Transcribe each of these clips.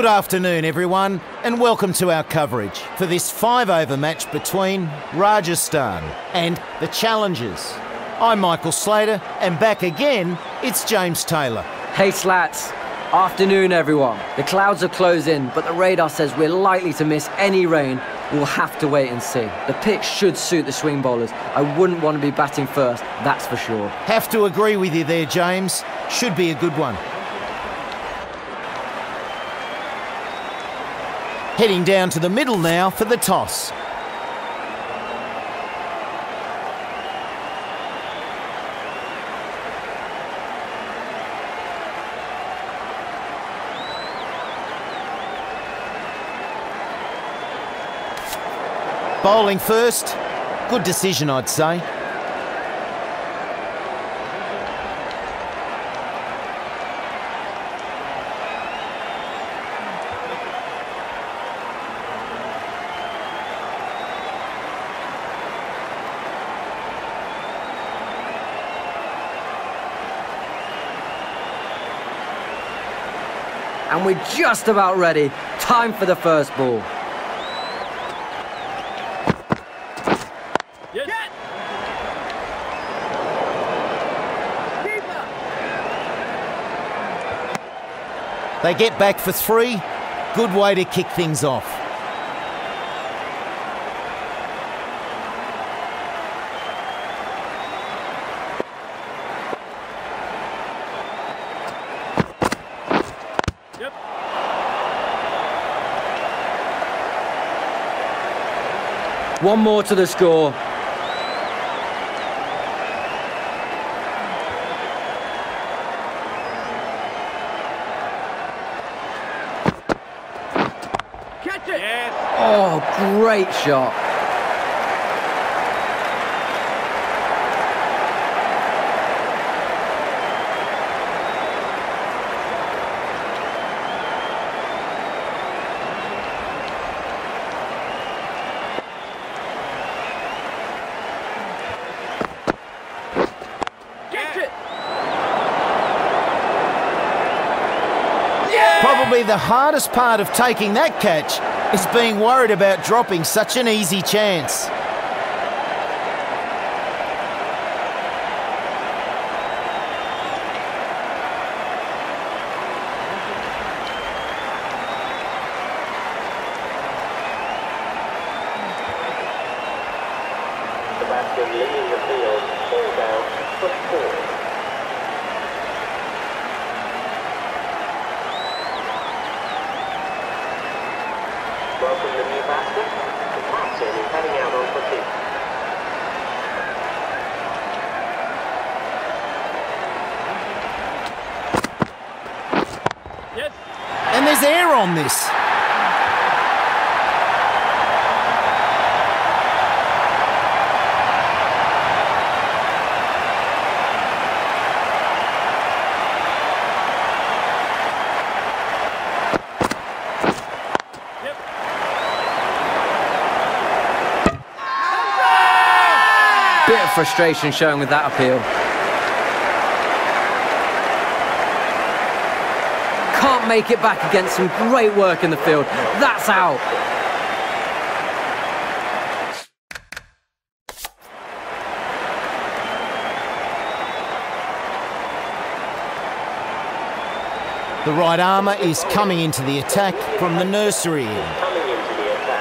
afternoon, everyone, and welcome to our coverage for this 5-over match between Rajasthan and the Challengers. I'm Michael Slater, and back again, it's James Taylor. Hey Slats, afternoon everyone. The clouds are closing, but the radar says we're likely to miss any rain. We'll have to wait and see. The pitch should suit the swing bowlers. I wouldn't want to be batting first, that's for sure. Have to agree with you there, James. Should be a good one. Heading down to the middle now for the toss. Bowling first. Good decision, I'd say. And we're just about ready. Time for the first ball. They get back for 3. Good way to kick things off. One more to the score. Catch it! Yeah. Oh, great shot. Probably the hardest part of taking that catch is being worried about dropping such an easy chance. The batsman leading the field, ball down for 4. Welcome the new batsman. The captain is heading out on the pitch. Yes. And there's air on this. Bit of frustration showing with that appeal. Can't make it back against some great work in the field. That's out. The right armour is coming into the attack from the nursery end. Coming into the attack.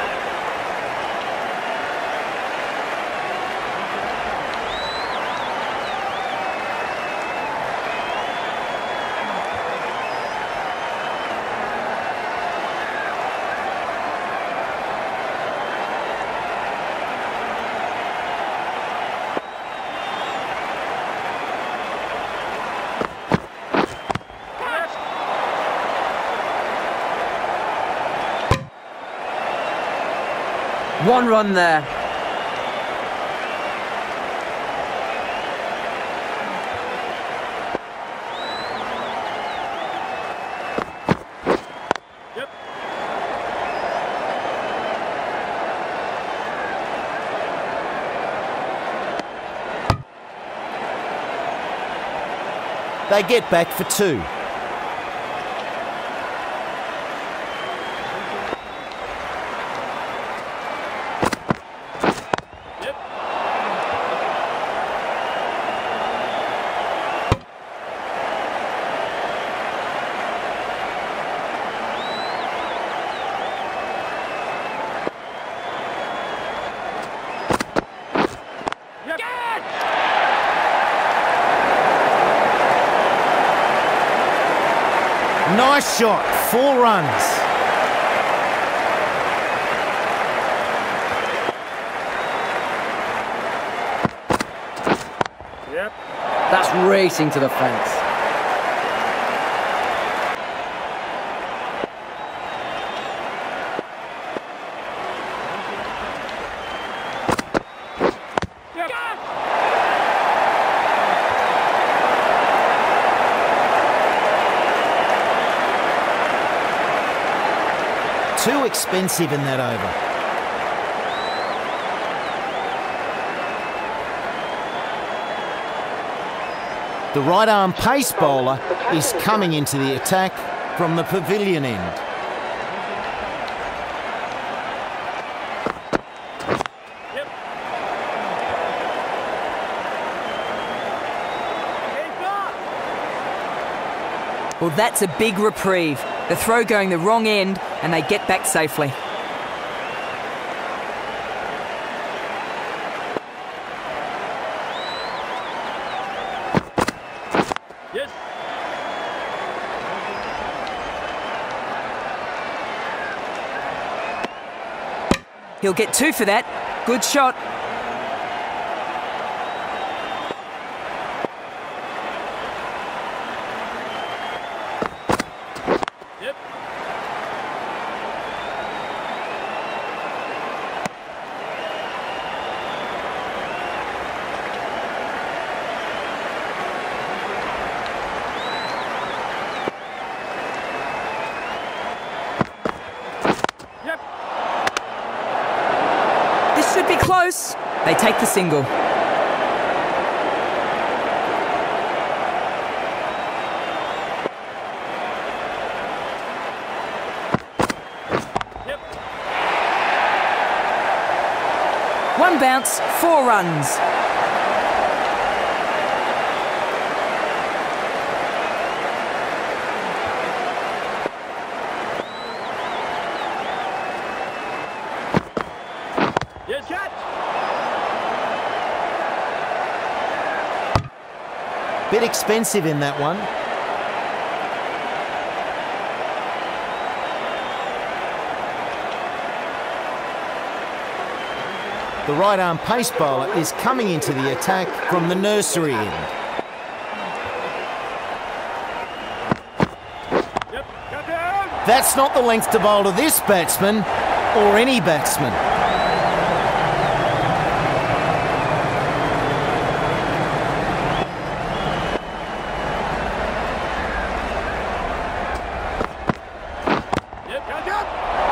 One run there. Yep. They get back for 2. Nice shot, 4 runs. Yep. That's racing to the fence. Too expensive in that over. The right arm pace bowler is coming into the attack from the pavilion end. Yep. Well, that's a big reprieve. The throw going the wrong end, and they get back safely. Yes. He'll get 2 for that. Good shot. Yep. Yep. This should be close. They take the single. Yep. 1 bounce, 4 runs. Yes, catch. Bit expensive in that one. The right arm pace bowler is coming into the attack from the nursery end. Yep. Cut down. That's not the length to bowl to this batsman, or any batsman. Yep. Cut down.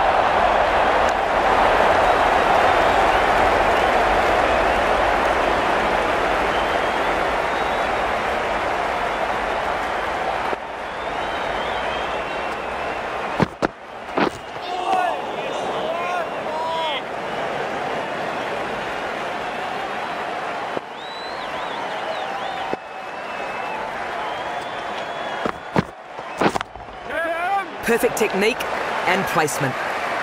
Perfect technique and placement.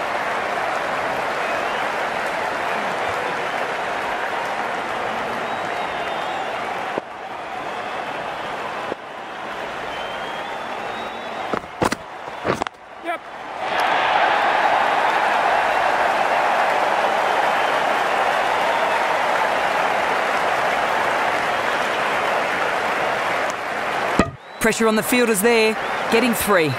Yep. Pressure on the fielders there, getting 3.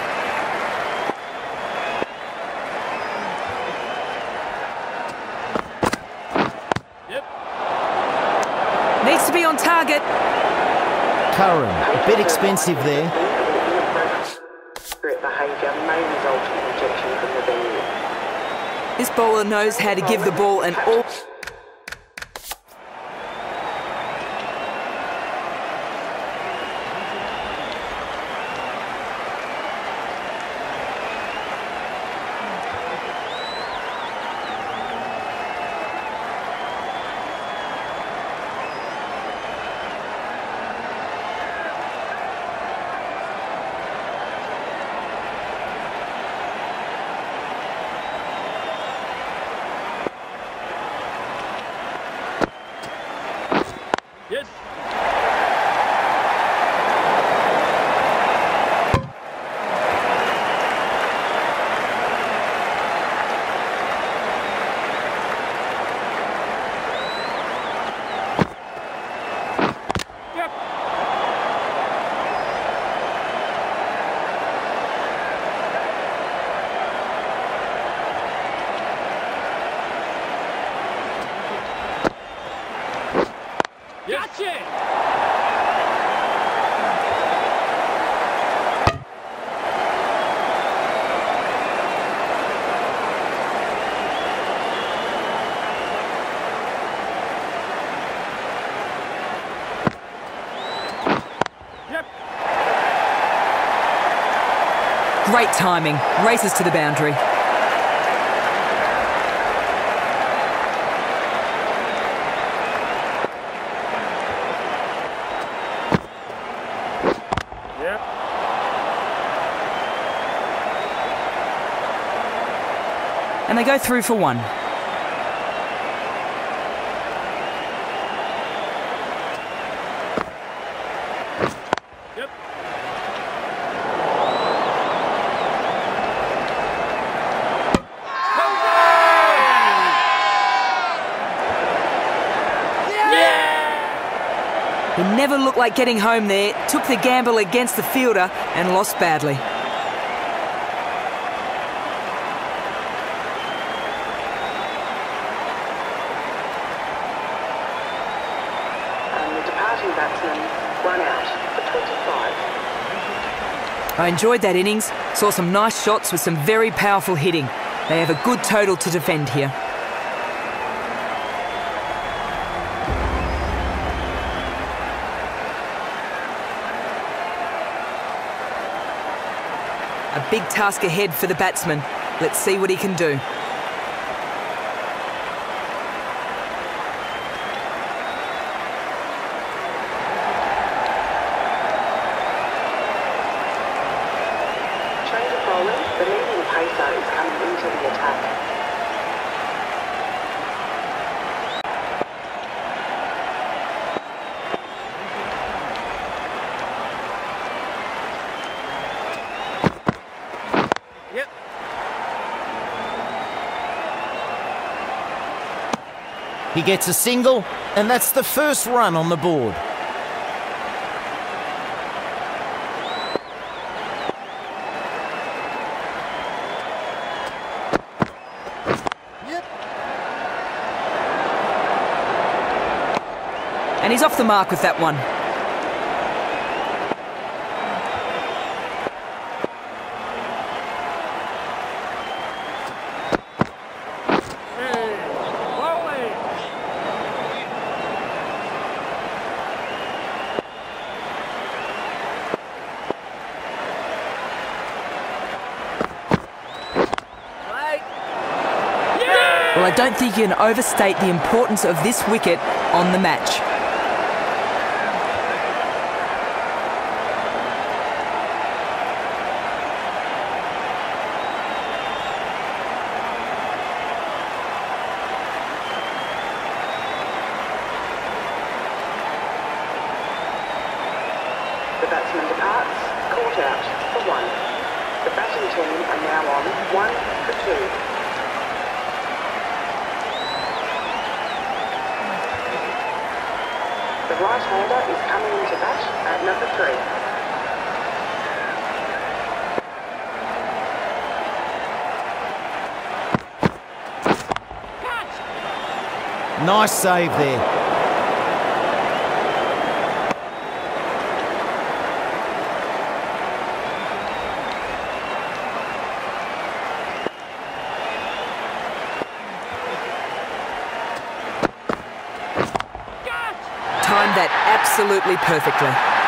Yep. Needs to be on target. Curran, a bit expensive there. Inappropriate behaviour may result in rejection from the venue. This bowler knows how to give the ball an all... Catch it! Yep. Great timing. Races to the boundary. Yep. And they go through for one. Yep. He never looked like getting home there, took the gamble against the fielder and lost badly. And the departing batsman run out for 25. I enjoyed that innings, saw some nice shots with some very powerful hitting. They have a good total to defend here. A big task ahead for the batsman. Let's see what he can do. Change of bowling, the leading pacer is coming into the attack. Yep. He gets a single, and that's the first run on the board. And he's off the mark with that one. Hey, bowling. Right. Yeah! Well, I don't think you can overstate the importance of this wicket on the match. The batsman departs, caught out for one. The batting team are now on 1 for 2. The right-hander is coming into bat at number 3. Nice save there. Timed that absolutely perfectly.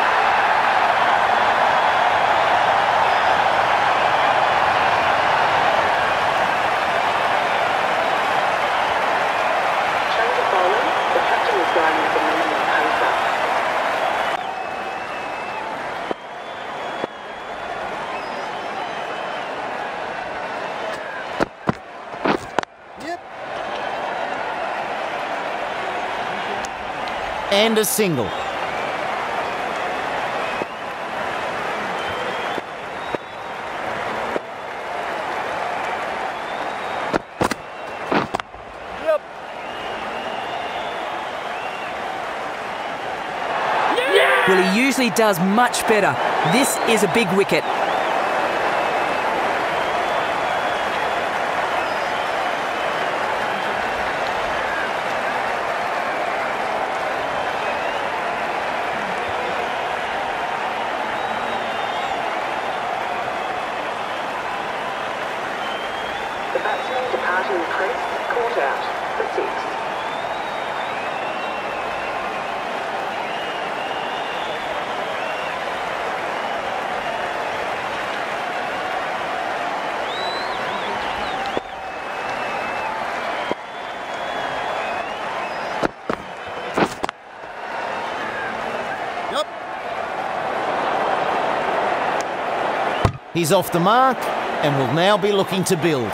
Change of bowling, the captain is going with the medium pacer. And a single. Yep. Well, he usually does much better. This is a big wicket. He's off the mark and will now be looking to build.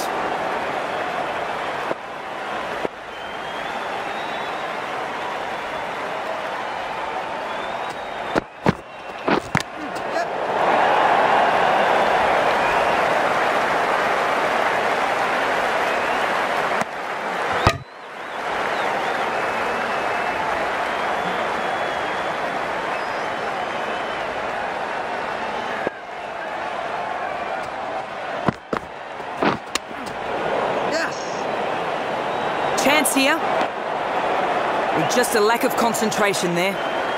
Chance here. With just a lack of concentration there.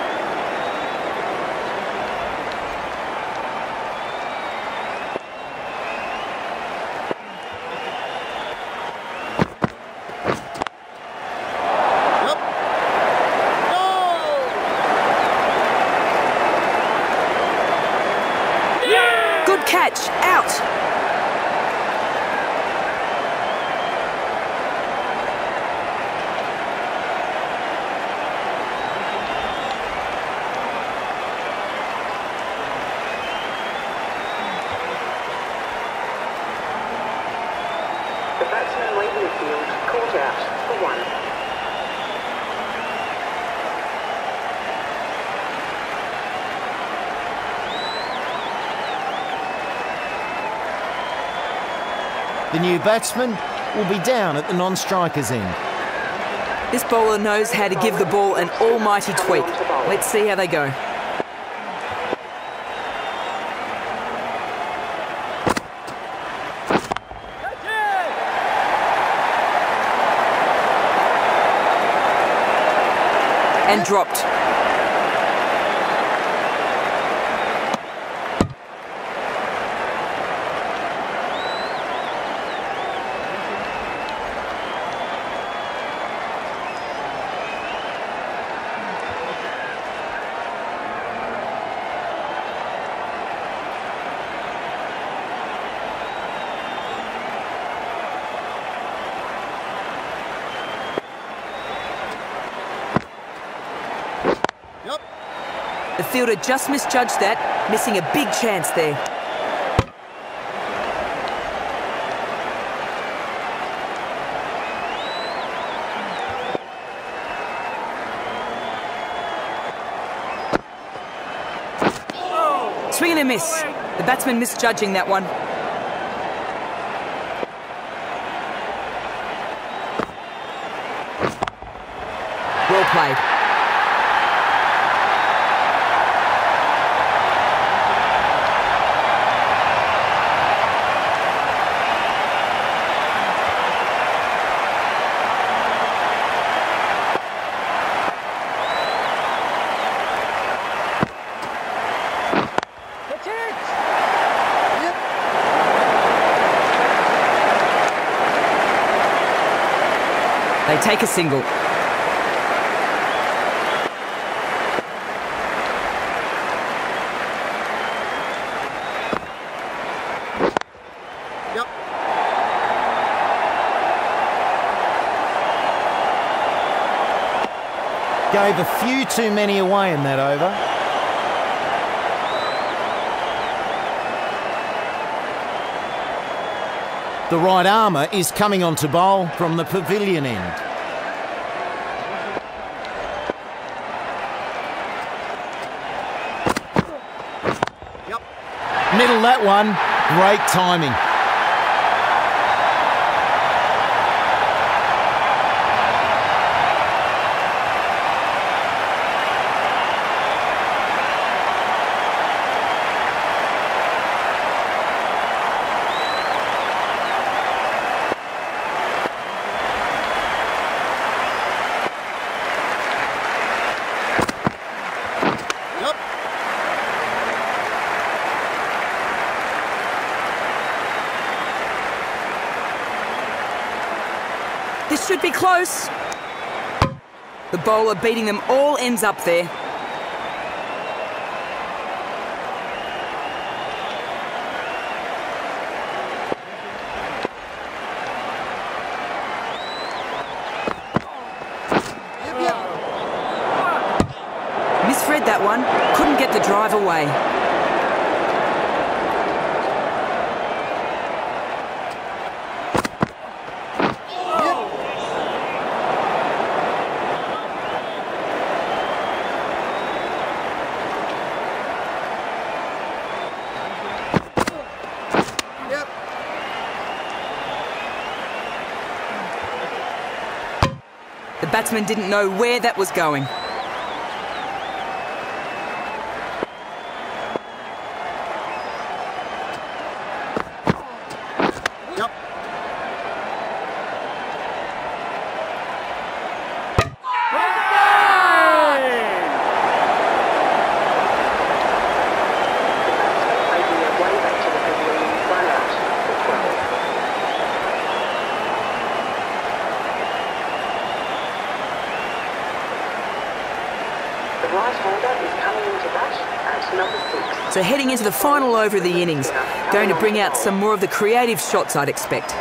Good catch. Out. The batsman leaving the field caught out for 1. The new batsman will be down at the non-striker's end. This bowler knows how to give the ball an almighty tweak. Let's see how they go. And dropped. The fielder just misjudged that, missing a big chance there. Swing and a miss. The batsman misjudging that one. Well played. They take a single. Yep. Gave a few too many away in that over. The right armour is coming on to bowl from the pavilion end. Yep. Middle that one, great timing. This should be close. The bowler beating them all ends up there. Misread that one. Couldn't get the drive away. The batsman didn't know where that was going. Yep. Making their way back to the pavilion, run out for 12. The right hander is coming into bat at number 6. So heading into the final over of the innings, going to bring out some more of the creative shots I'd expect.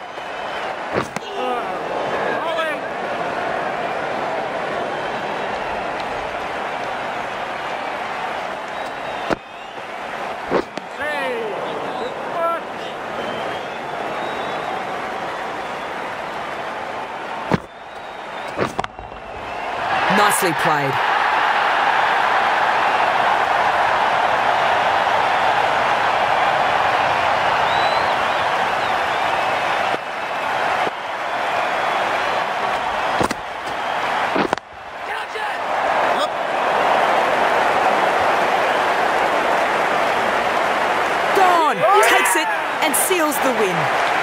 Nicely played. Gone! Takes it and seals the win.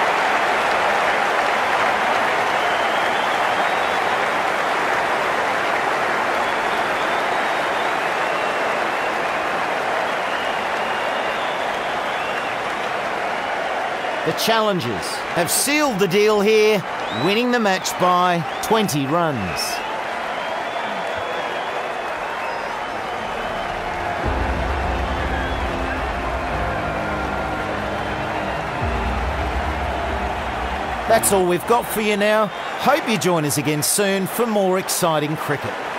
The challengers have sealed the deal here, winning the match by 20 runs. That's all we've got for you now. Hope you join us again soon for more exciting cricket.